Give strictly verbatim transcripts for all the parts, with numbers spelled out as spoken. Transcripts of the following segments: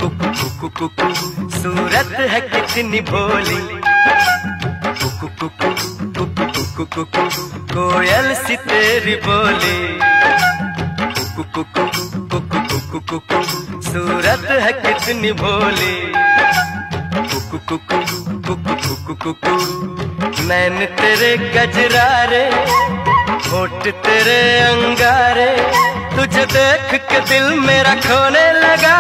कुकु कुकु सूरत है कितनी भोली, कुकु कुकु कुकु कुकु कुकु कोयल सी तेरी बोली, कुकु कुकु कुकु कुकु कुकु सूरत है कितनी भोली, कुकु कुकु कुकु कुकु कुकु नैन तेरे गजरारे, होठ तेरे अंगारे, तुझे देख के दिल मेरा खोने लगा।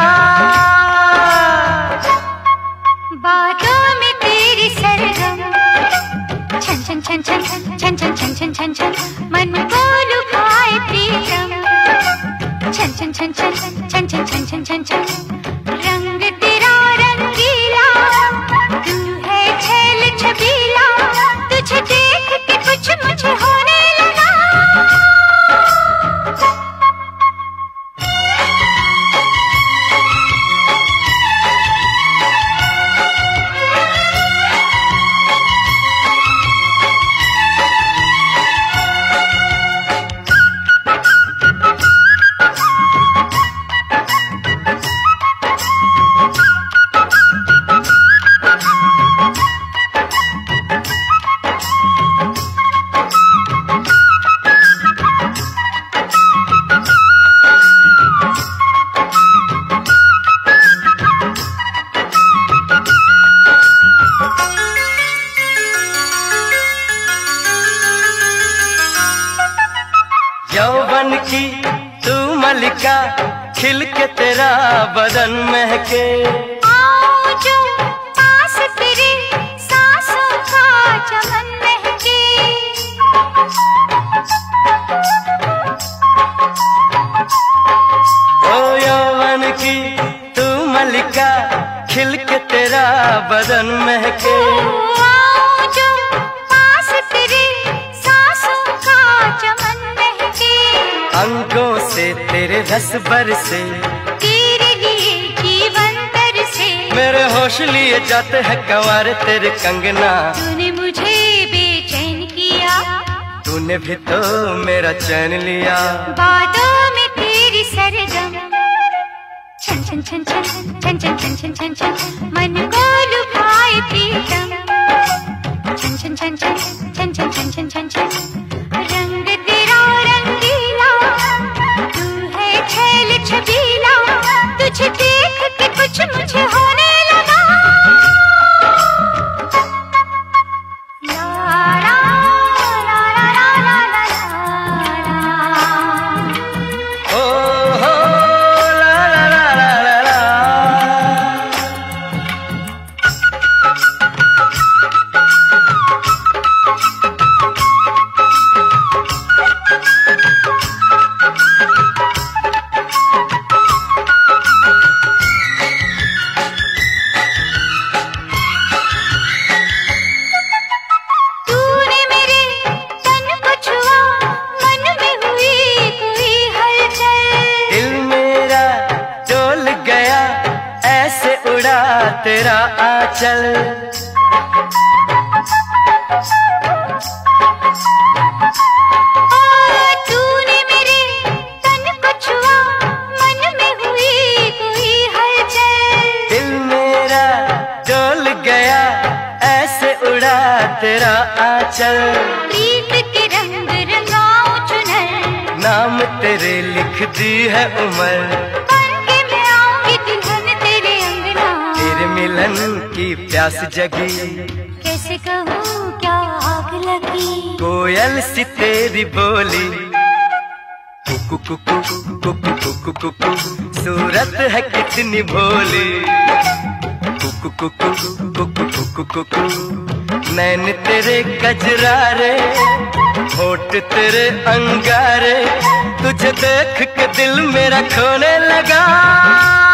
बातों में तेरी सरगम, छन छन छन छन छन छन छन छन छन छन मन को लुभाए प्रीतम, छन छन छन छन छन छन छन छन छन छन रंग तेरा रंगीला, तू है छेल छबीला, तुझे देख के कुछ मुझे होने लगा। यौवन की तू मलिका, खिल के तेरा बदन महके, आओ जो पास तेरे सांसों का चमन महके, ओ यौवन की तू मलिका, खिल के तेरा बदन महके, आओ जो पास तेरे सांसों का चमन महके, अंगों से तेरे रस बरसे, तेरे लिए जीवन तरसे, मेरे होश लिए जाते हैं कंवार तेरे कंगना, तूने मुझे बेचैन किया, तूने भी तो मेरा चैन लिया। बातों में तेरी सरगम, छन छन छन छन छन छन छन छन छन छन मन को लुभाए प्रीतम, छन छन छन छन छन छन छन छन छन छन रंग तेरा रंगीला, तू है छेल छबीला, तुझे देख के कुछ मुझे होने लगा। ला ला ला ला ला ला ला, ओ हो ला ला ला ला ला ला। तूने मेरे तन को छुआ, मन में हुई कोई हलचल, दिल मेरा डोल गया, ऐसे उड़ा तेरा आंचल, तूने मेरे तन को छुआ, मन में हुई कोई हलचल, दिल मेरा डोल गया, ऐसे उड़ा तेरा आंचल, प्रीत के रंग रंगाऊं चुनर, नाम तेरे लिख दी है उम्र, बन के मैं आऊंगी दुल्हन तेरे अंगना, तेरे मिलन की प्यास जगी, कैसे कहूँ क्या आग लगी, कोयल सी तेरी बोली, कुकु कुकु कुकु कुकु कुकु सूरत है कितनी भोली, कुकु कुकु कुकु कुकु कुकु नैन तेरे गजरारे, होठ तेरे अंगारे, तुझे देख के दिल मेरा खोने लगा।